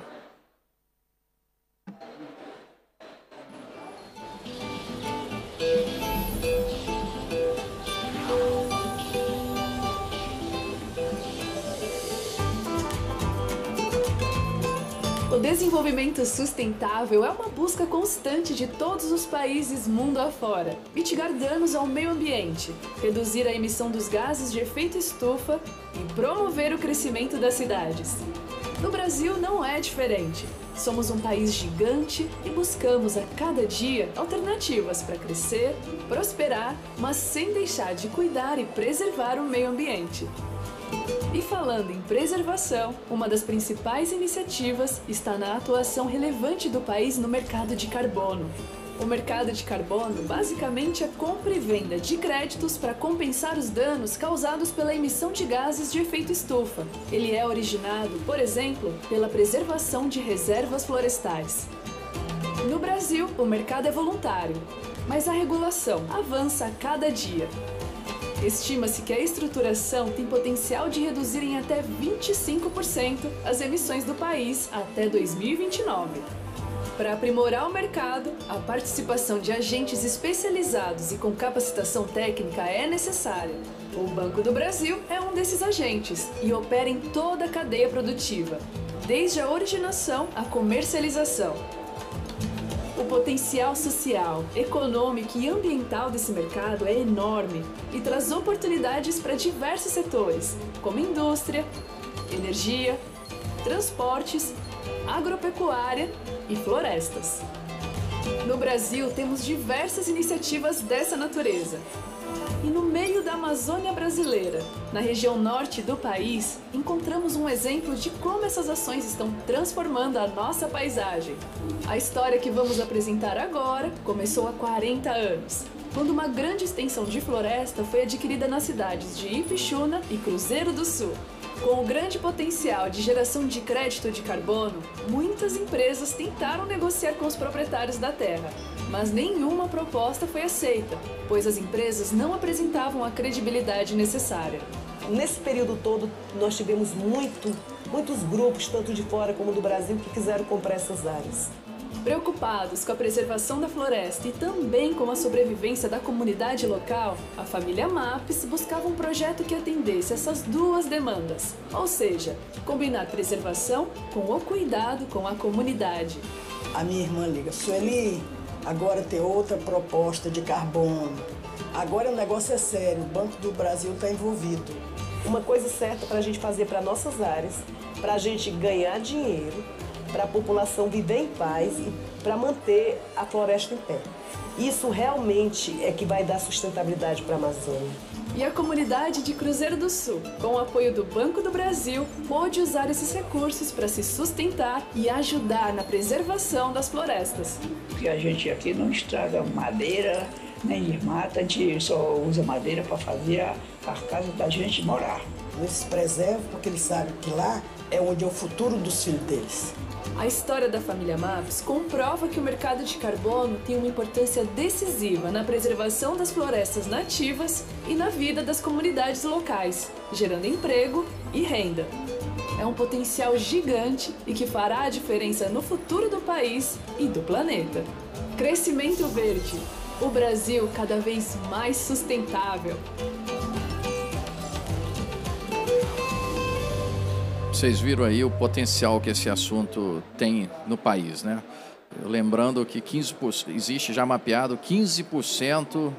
O desenvolvimento sustentável é uma busca constante de todos os países mundo afora. Mitigar danos ao meio ambiente, reduzir a emissão dos gases de efeito estufa e promover o crescimento das cidades. No Brasil não é diferente. Somos um país gigante e buscamos a cada dia alternativas para crescer, prosperar, mas sem deixar de cuidar e preservar o meio ambiente. E falando em preservação, uma das principais iniciativas está na atuação relevante do país no mercado de carbono. O mercado de carbono basicamente é compra e venda de créditos para compensar os danos causados pela emissão de gases de efeito estufa. Ele é originado, por exemplo, pela preservação de reservas florestais. No Brasil, o mercado é voluntário, mas a regulação avança a cada dia. Estima-se que a estruturação tem potencial de reduzir em até 25% as emissões do país até 2029. Para aprimorar o mercado, a participação de agentes especializados e com capacitação técnica é necessária. O Banco do Brasil é um desses agentes e opera em toda a cadeia produtiva, desde a originação à comercialização. O potencial social, econômico e ambiental desse mercado é enorme e traz oportunidades para diversos setores, como indústria, energia, transportes, agropecuária e florestas. No Brasil, temos diversas iniciativas dessa natureza. E no meio da Amazônia brasileira, na região norte do país, encontramos um exemplo de como essas ações estão transformando a nossa paisagem. A história que vamos apresentar agora começou há 40 anos, quando uma grande extensão de floresta foi adquirida nas cidades de Ipixuna e Cruzeiro do Sul. Com o grande potencial de geração de crédito de carbono, muitas empresas tentaram negociar com os proprietários da terra, mas nenhuma proposta foi aceita, pois as empresas não apresentavam a credibilidade necessária. Nesse período todo, nós tivemos muitos grupos, tanto de fora como do Brasil, que quiseram comprar essas áreas. Preocupados com a preservação da floresta e também com a sobrevivência da comunidade local, a família Mappes buscava um projeto que atendesse essas duas demandas, ou seja, combinar preservação com o cuidado com a comunidade. A minha irmã liga: Sueli, agora tem outra proposta de carbono. Agora o negócio é sério, o Banco do Brasil está envolvido. Uma coisa certa para a gente fazer para nossas áreas, para a gente ganhar dinheiro, para a população viver em paz e para manter a floresta em pé. Isso realmente é que vai dar sustentabilidade para a Amazônia. E a comunidade de Cruzeiro do Sul, com o apoio do Banco do Brasil, pôde usar esses recursos para se sustentar e ajudar na preservação das florestas. Porque a gente aqui não estraga madeira, nem mata, a gente só usa madeira para fazer a carcaça da gente morar. Eles se preservam porque eles sabem que lá é onde é o futuro dos filhos deles. A história da família Mapes comprova que o mercado de carbono tem uma importância decisiva na preservação das florestas nativas e na vida das comunidades locais, gerando emprego e renda. É um potencial gigante e que fará a diferença no futuro do país e do planeta. Crescimento verde. O Brasil cada vez mais sustentável. Vocês viram aí o potencial que esse assunto tem no país, né? Lembrando que existe já mapeado 15%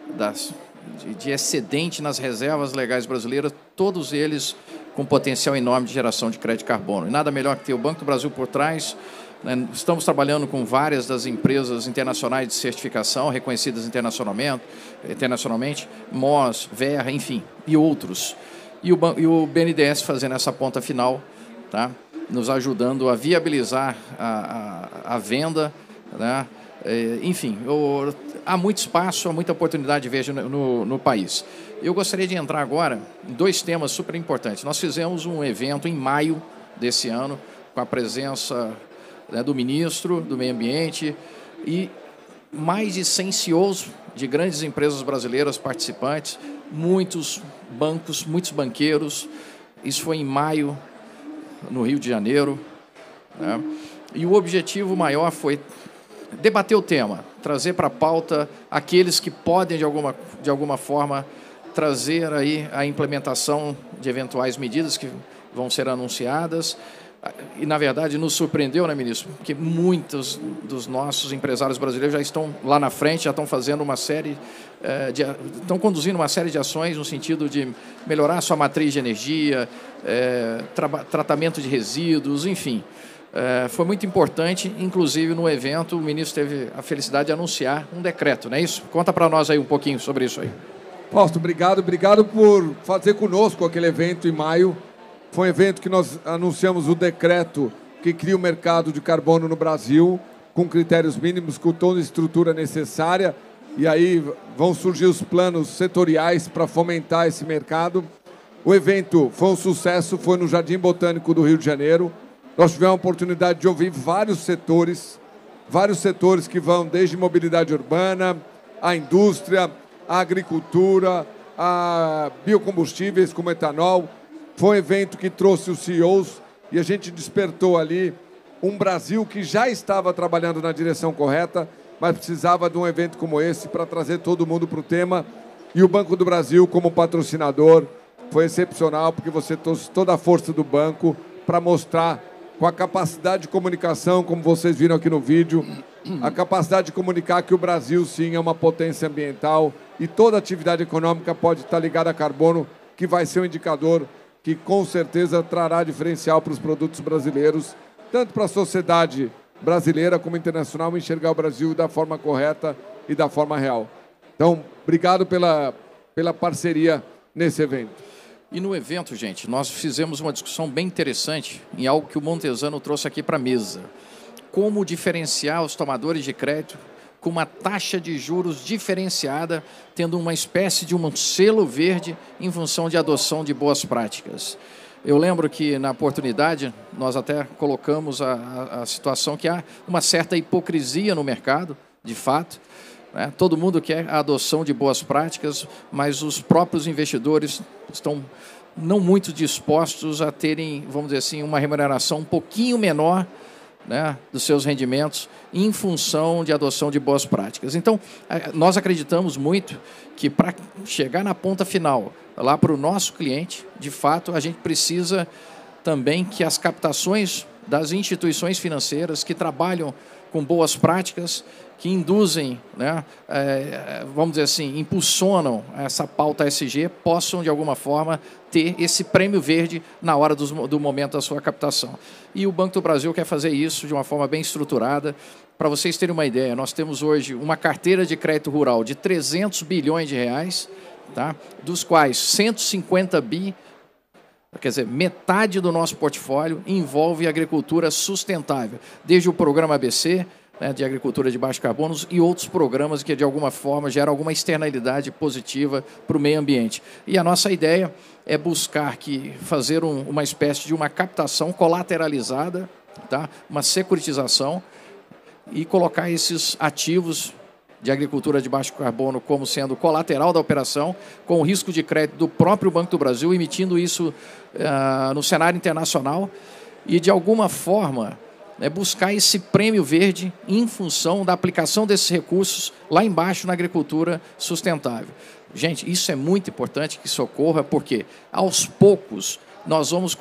de excedente nas reservas legais brasileiras, todos eles com potencial enorme de geração de crédito de carbono. E nada melhor que ter o Banco do Brasil por trás. Estamos trabalhando com várias das empresas internacionais de certificação, reconhecidas internacionalmente, MOS, Verra, enfim, e outros. E o BNDES fazendo essa ponta final, tá? Nos ajudando a viabilizar a venda, né? Enfim, há muito espaço, há muita oportunidade de verde no país. Eu gostaria de entrar agora em dois temas super importantes. Nós fizemos um evento em maio desse ano, com a presença, né, do ministro do Meio Ambiente e mais de 100 CEOs de grandes empresas brasileiras participantes, muitos bancos, muitos banqueiros. Isso foi em maio, no Rio de Janeiro, né? E o objetivo maior foi debater o tema, trazer para a pauta aqueles que podem, de alguma forma, trazer aí a implementação de eventuais medidas que vão ser anunciadas. E, na verdade, nos surpreendeu, né, ministro? Porque muitos dos nossos empresários brasileiros já estão lá na frente, já estão fazendo uma série estão conduzindo uma série de ações no sentido de melhorar a sua matriz de energia, tratamento de resíduos, enfim. Foi muito importante, inclusive no evento o ministro teve a felicidade de anunciar um decreto, não é isso? Conta para nós aí um pouquinho sobre isso aí. Fausto, obrigado por fazer conosco aquele evento em maio. Foi um evento que nós anunciamos o decreto que cria o mercado de carbono no Brasil, com critérios mínimos, com toda a estrutura necessária, e aí vão surgir os planos setoriais para fomentar esse mercado. O evento foi um sucesso, foi no Jardim Botânico do Rio de Janeiro. Nós tivemos a oportunidade de ouvir vários setores que vão desde mobilidade urbana, a indústria, a agricultura, a biocombustíveis como etanol. Foi um evento que trouxe os CEOs e a gente despertou ali um Brasil que já estava trabalhando na direção correta, mas precisava de um evento como esse para trazer todo mundo para o tema. E o Banco do Brasil, como patrocinador, foi excepcional, porque você trouxe toda a força do banco para mostrar, com a capacidade de comunicação, como vocês viram aqui no vídeo, a capacidade de comunicar que o Brasil, sim, é uma potência ambiental e toda atividade econômica pode estar ligada a carbono, que vai ser um indicador que, com certeza, trará diferencial para os produtos brasileiros, tanto para a sociedade brasileira como internacional, enxergar o Brasil da forma correta e da forma real. Então, obrigado pela parceria nesse evento. E no evento, gente, nós fizemos uma discussão bem interessante em algo que o Montesano trouxe aqui para a mesa. Como diferenciar os tomadores de crédito com uma taxa de juros diferenciada, tendo uma espécie de um selo verde em função de adoção de boas práticas. Eu lembro que, na oportunidade, nós até colocamos a situação que há uma certa hipocrisia no mercado, de fato, né? Todo mundo quer a adoção de boas práticas, mas os próprios investidores estão não muito dispostos a terem, vamos dizer assim, uma remuneração um pouquinho menor, né, dos seus rendimentos em função de adoção de boas práticas. Então, nós acreditamos muito que para chegar na ponta final, lá para o nosso cliente, de fato, a gente precisa também que as captações das instituições financeiras que trabalham com boas práticas, que induzem, né, vamos dizer assim, impulsionam essa pauta ESG, possam, de alguma forma, ter esse prêmio verde na hora do momento da sua captação. E o Banco do Brasil quer fazer isso de uma forma bem estruturada. Para vocês terem uma ideia, nós temos hoje uma carteira de crédito rural de 300 bilhões de reais, tá? Dos quais 150 bi, quer dizer, metade do nosso portfólio envolve agricultura sustentável, desde o programa ABC, né, de agricultura de baixo carbono e outros programas que, de alguma forma, geram alguma externalidade positiva para o meio ambiente. E a nossa ideia é buscar fazer uma espécie de uma captação colateralizada, tá, uma securitização, e colocar esses ativos de agricultura de baixo carbono como sendo colateral da operação, com o risco de crédito do próprio Banco do Brasil, emitindo isso no cenário internacional e, de alguma forma, buscar esse prêmio verde em função da aplicação desses recursos lá embaixo na agricultura sustentável. Gente, isso é muito importante que isso ocorra, porque, aos poucos, nós vamos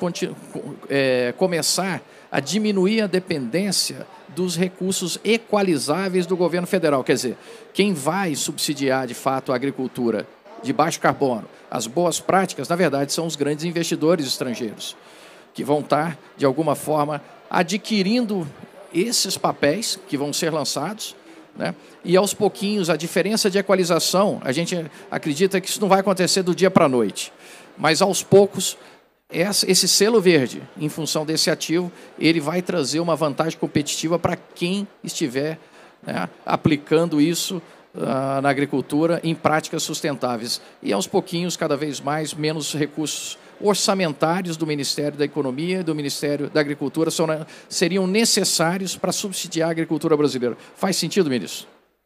começar a diminuir a dependência dos recursos equalizáveis do governo federal. Quer dizer, quem vai subsidiar, de fato, a agricultura de baixo carbono, as boas práticas, na verdade, são os grandes investidores estrangeiros, que vão estar, de alguma forma, adquirindo esses papéis que vão ser lançados, né? E, aos pouquinhos, a diferença de equalização, a gente acredita que isso não vai acontecer do dia para a noite, mas, aos poucos, esse selo verde, em função desse ativo, ele vai trazer uma vantagem competitiva para quem estiver, né, aplicando isso na agricultura em práticas sustentáveis. E, aos pouquinhos, cada vez mais, menos recursos orçamentários do Ministério da Economia e do Ministério da Agricultura seriam necessários para subsidiar a agricultura brasileira. Faz sentido, ministro?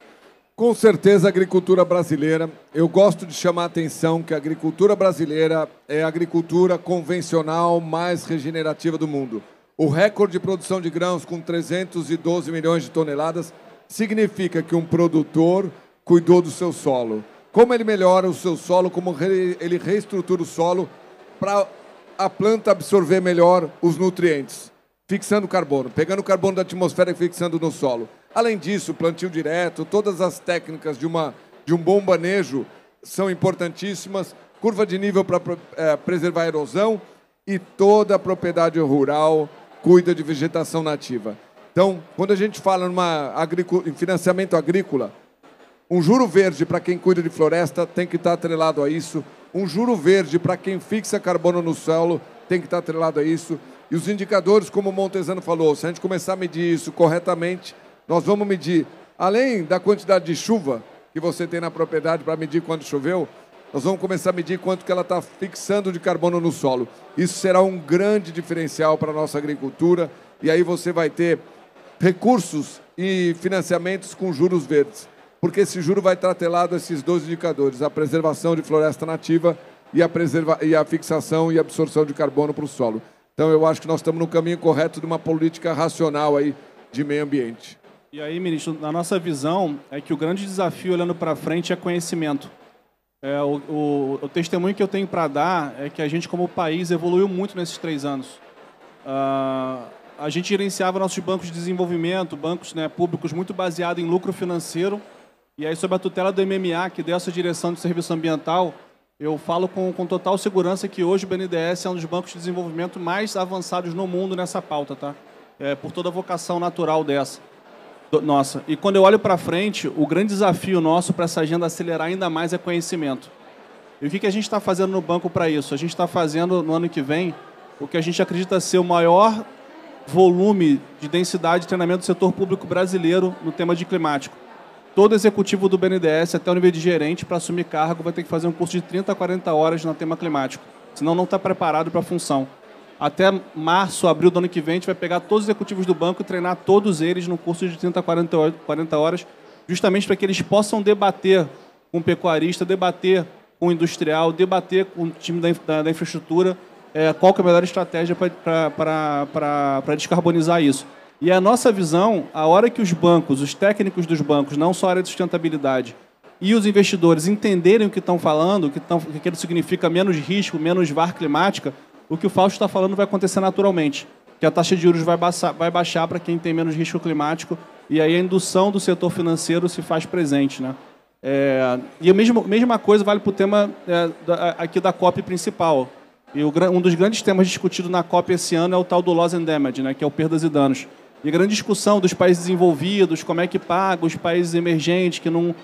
Com certeza, a agricultura brasileira, eu gosto de chamar a atenção que a agricultura brasileira é a agricultura convencional mais regenerativa do mundo. O recorde de produção de grãos com 312 milhões de toneladas significa que um produtor cuidou do seu solo. Como ele melhora o seu solo, como ele reestrutura o solo para a planta absorver melhor os nutrientes, fixando carbono, pegando o carbono da atmosfera e fixando no solo. Além disso, plantio direto, todas as técnicas de um bom manejo são importantíssimas, curva de nível para preservar a erosão, e toda a propriedade rural cuida de vegetação nativa. Então, quando a gente fala em financiamento agrícola, um juro verde para quem cuida de floresta tem que estar atrelado a isso, um juro verde para quem fixa carbono no solo tem que estar atrelado a isso, e os indicadores, como o Montesano falou, se a gente começar a medir isso corretamente, nós vamos medir, além da quantidade de chuva que você tem na propriedade para medir quando choveu, nós vamos começar a medir quanto que ela está fixando de carbono no solo. Isso será um grande diferencial para a nossa agricultura, e aí você vai ter recursos e financiamentos com juros verdes, porque esse juro vai estar atrelado a esses dois indicadores, a preservação de floresta nativa e a fixação e absorção de carbono para o solo. Então, eu acho que nós estamos no caminho correto de uma política racional aí de meio ambiente. E aí, ministro, na nossa visão é que o grande desafio olhando para frente é conhecimento. O testemunho que eu tenho para dar é que a gente, como país, evoluiu muito nesses 3 anos. A gente gerenciava nossos bancos de desenvolvimento, bancos, né, públicos muito baseados em lucro financeiro, e aí, sob a tutela do MMA, que deu essa direção de serviço ambiental, eu falo com total segurança que hoje o BNDES é um dos bancos de desenvolvimento mais avançados no mundo nessa pauta, tá? Por toda a vocação natural nossa. E quando eu olho para frente, o grande desafio nosso para essa agenda acelerar ainda mais é conhecimento. E o que a gente está fazendo no banco para isso? A gente está fazendo, no ano que vem, o que a gente acredita ser o maior volume de densidade de treinamento do setor público brasileiro no tema de climático. Todo executivo do BNDES, até o nível de gerente, para assumir cargo, vai ter que fazer um curso de 30 a 40 horas no tema climático. Senão não está preparado para a função. Até março, abril do ano que vem, a gente vai pegar todos os executivos do banco e treinar todos eles no curso de 30 a 40 horas, justamente para que eles possam debater com o pecuarista, debater com o industrial, debater com o time da infraestrutura, qual que é a melhor estratégia para descarbonizar isso. E a nossa visão, a hora que os bancos, os técnicos dos bancos, não só a área de sustentabilidade, e os investidores entenderem o que estão falando, que aquilo significa menos risco, menos VAR climática, o que o Fausto está falando vai acontecer naturalmente. que a taxa de juros vai baixar para quem tem menos risco climático, e aí a indução do setor financeiro se faz presente, né? E a mesma coisa vale para o tema aqui da COP principal. E um dos grandes temas discutidos na COP esse ano é o tal do loss and damage, né, que é o perdas e danos. E a grande discussão dos países desenvolvidos, como é que paga os países emergentes que não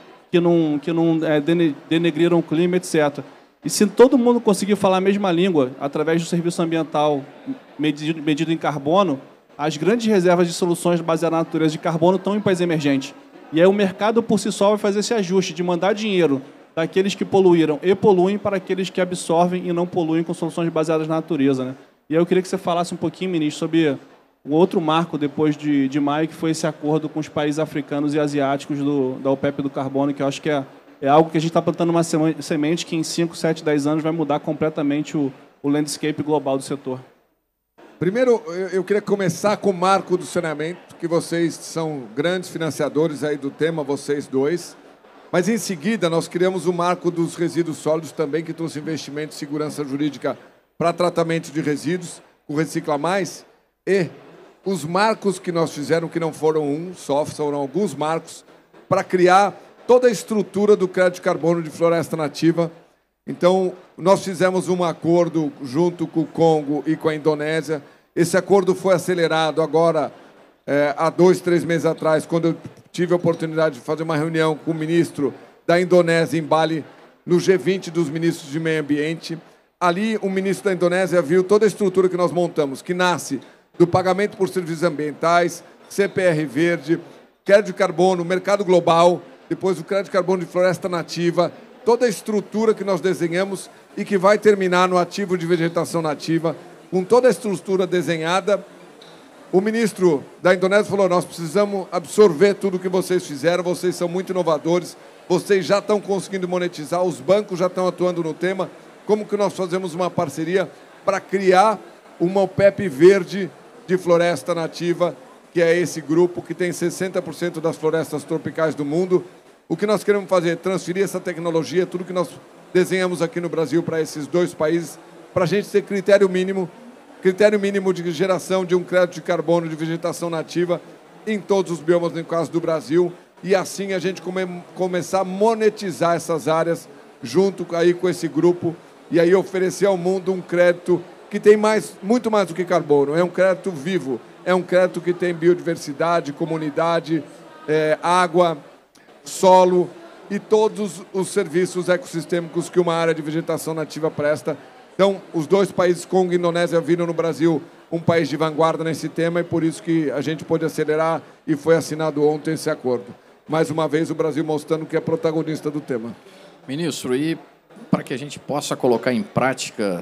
denegriram o clima, etc. E se todo mundo conseguir falar a mesma língua, através do serviço ambiental medido em carbono, as grandes reservas de soluções baseadas na natureza de carbono estão em países emergentes. E aí o mercado, por si só, vai fazer esse ajuste de mandar dinheiro daqueles que poluíram e poluem para aqueles que absorvem e não poluem com soluções baseadas na natureza, né? E aí eu queria que você falasse um pouquinho, ministro, sobre o outro marco depois de maio, que foi esse acordo com os países africanos e asiáticos da OPEP do carbono, que eu acho que é algo que a gente está plantando uma semente que em 5, 7, 10 anos vai mudar completamente o landscape global do setor. Primeiro, eu queria começar com o marco do saneamento, que vocês são grandes financiadores aí do tema, vocês dois. Mas, em seguida, nós criamos o marco dos resíduos sólidos também, que trouxe investimento e segurança jurídica para tratamento de resíduos, o Recicla Mais. E os marcos que nós fizemos, que não foram um só, foram alguns marcos, para criar toda a estrutura do crédito de carbono de floresta nativa. Então, nós fizemos um acordo junto com o Congo e com a Indonésia. Esse acordo foi acelerado agora, há 2, 3 meses atrás, quando eu tive a oportunidade de fazer uma reunião com o ministro da Indonésia em Bali, no G20 dos ministros de meio ambiente. Ali, o ministro da Indonésia viu toda a estrutura que nós montamos, que nasce do pagamento por serviços ambientais, CPR verde, crédito de carbono, mercado global, depois o crédito de carbono de floresta nativa, toda a estrutura que nós desenhamos e que vai terminar no ativo de vegetação nativa, com toda a estrutura desenhada. O ministro da Indonésia falou, nós precisamos absorver tudo o que vocês fizeram, vocês são muito inovadores, vocês já estão conseguindo monetizar, os bancos já estão atuando no tema, como que nós fazemos uma parceria para criar uma OPEP verde de floresta nativa, que é esse grupo que tem 60% das florestas tropicais do mundo. O que nós queremos fazer é transferir essa tecnologia, tudo que nós desenhamos aqui no Brasil para esses dois países, para a gente ter critério mínimo de geração de um crédito de carbono de vegetação nativa em todos os biomas, no caso do Brasil, e assim a gente começar a monetizar essas áreas junto aí com esse grupo e aí oferecer ao mundo um crédito que tem muito mais do que carbono, é um crédito vivo, é um crédito que tem biodiversidade, comunidade, água, solo e todos os serviços ecossistêmicos que uma área de vegetação nativa presta. Então, os dois países, Congo e Indonésia, viram no Brasil um país de vanguarda nesse tema e por isso que a gente pôde acelerar e foi assinado ontem esse acordo. Mais uma vez, o Brasil mostrando que é protagonista do tema. Ministro, e para que a gente possa colocar em prática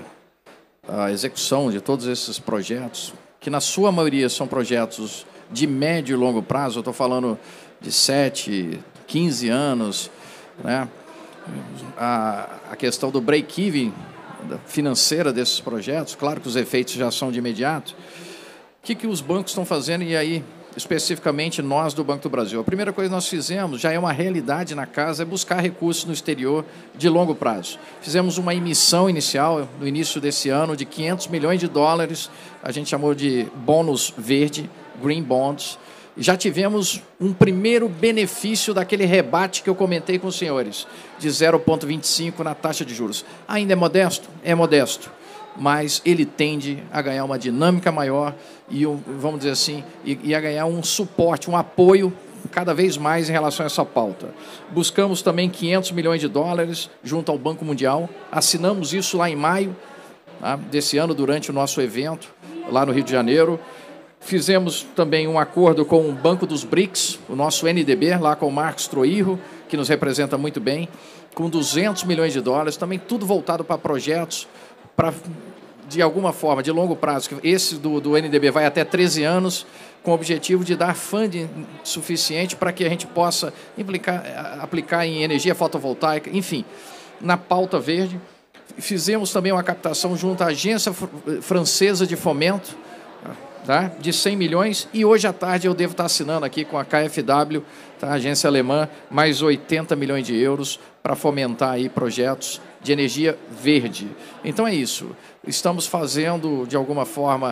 a execução de todos esses projetos, que na sua maioria são projetos de médio e longo prazo, eu estou falando de 7, 15 anos, né? A questão do break-even financeira desses projetos, claro que os efeitos já são de imediato. O que os bancos estão fazendo e aí, especificamente nós do Banco do Brasil? A primeira coisa que nós fizemos, já é uma realidade na casa, é buscar recursos no exterior de longo prazo. Fizemos uma emissão inicial, no início desse ano, de $500 milhões, a gente chamou de bônus verde, Green Bonds. Já tivemos um primeiro benefício daquele rebate que eu comentei com os senhores, de 0,25 na taxa de juros. Ainda é modesto? É modesto, mas ele tende a ganhar uma dinâmica maior e, vamos dizer assim, e a ganhar um suporte, um apoio cada vez mais em relação a essa pauta. Buscamos também $500 milhões junto ao Banco Mundial, assinamos isso lá em maio desse ano, durante o nosso evento, lá no Rio de Janeiro. Fizemos também um acordo com o Banco dos BRICS, o nosso NDB, lá com o Marcos Troirro, que nos representa muito bem, com $200 milhões, também tudo voltado para projetos, de alguma forma, de longo prazo. Esse do NDB vai até 13 anos, com o objetivo de dar funding suficiente para que a gente possa aplicar em energia fotovoltaica, enfim, na pauta verde. Fizemos também uma captação junto à Agência Francesa de Fomento, tá? De 100 milhões, e hoje à tarde eu devo estar assinando aqui com a KfW, tá? A agência alemã, mais €80 milhões para fomentar aí projetos de energia verde. Então é isso, estamos fazendo, de alguma forma,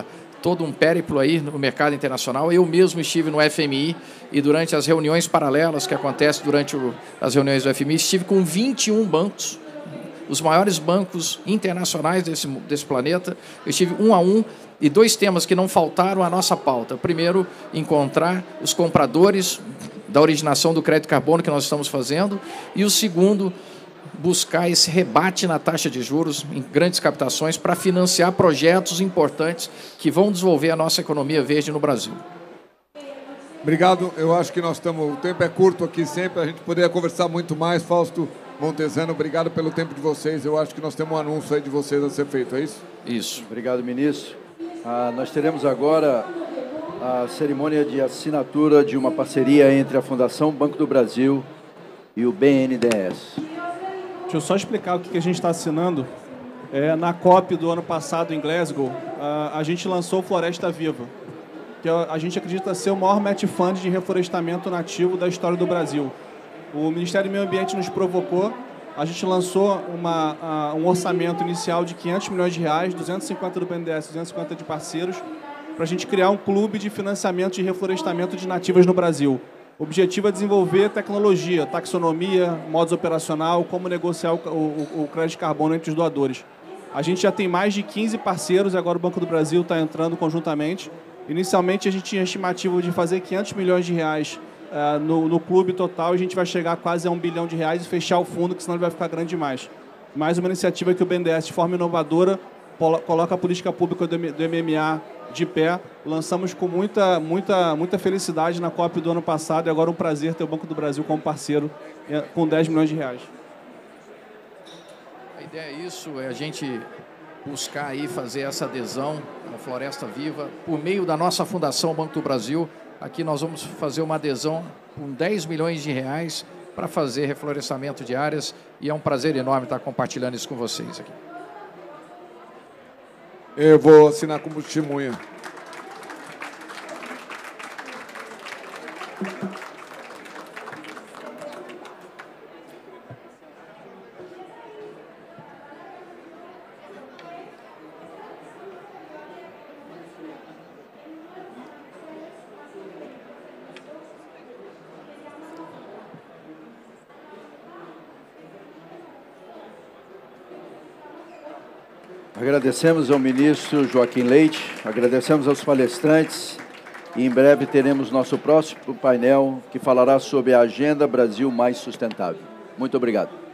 todo um périplo aí no mercado internacional. Eu mesmo estive no FMI e durante as reuniões paralelas que acontecem durante as reuniões do FMI, estive com 21 bancos, os maiores bancos internacionais desse planeta. Eu estive um a um e 2 temas que não faltaram à nossa pauta. Primeiro, encontrar os compradores da originação do crédito carbono que nós estamos fazendo, e o segundo, buscar esse rebate na taxa de juros em grandes captações para financiar projetos importantes que vão desenvolver a nossa economia verde no Brasil. Obrigado. Eu acho que nós estamos... O tempo é curto aqui sempre, a gente poderia conversar muito mais. Fausto Montesano, obrigado pelo tempo de vocês. Eu acho que nós temos um anúncio aí de vocês a ser feito, é isso? Isso. Obrigado, ministro. Nós teremos agora a cerimônia de assinatura de uma parceria entre a Fundação Banco do Brasil e o BNDES. Deixa eu só explicar o que a gente está assinando. Na COP do ano passado em Glasgow, a gente lançou Floresta Viva, que a gente acredita ser o maior match fund de reflorestamento nativo da história do Brasil. O Ministério do Meio Ambiente nos provocou, a gente lançou um orçamento inicial de R$500 milhões, 250 do BNDES, 250 de parceiros, para a gente criar um clube de financiamento de reflorestamento de nativas no Brasil. O objetivo é desenvolver tecnologia, taxonomia, modos operacional, como negociar o crédito de carbono entre os doadores. A gente já tem mais de 15 parceiros, e agora o Banco do Brasil está entrando conjuntamente. Inicialmente, a gente tinha estimativa de fazer R$500 milhões no clube total, e a gente vai chegar quase a R$1 bilhão e fechar o fundo, que senão ele vai ficar grande demais. Mais uma iniciativa que o BNDES, de forma inovadora, coloca a política pública do MMA de pé. Lançamos com muita felicidade na COP do ano passado, e agora é um prazer ter o Banco do Brasil como parceiro com R$10 milhões. A ideia é isso, é a gente buscar aí fazer essa adesão à Floresta Viva por meio da nossa Fundação Banco do Brasil. Aqui nós vamos fazer uma adesão com R$10 milhões para fazer reflorestamento de áreas, e é um prazer enorme estar compartilhando isso com vocês aqui. Eu vou assinar como testemunha. Agradecemos ao ministro Joaquim Leite, agradecemos aos palestrantes, e em breve teremos nosso próximo painel, que falará sobre a Agenda Brasil Mais Sustentável. Muito obrigado.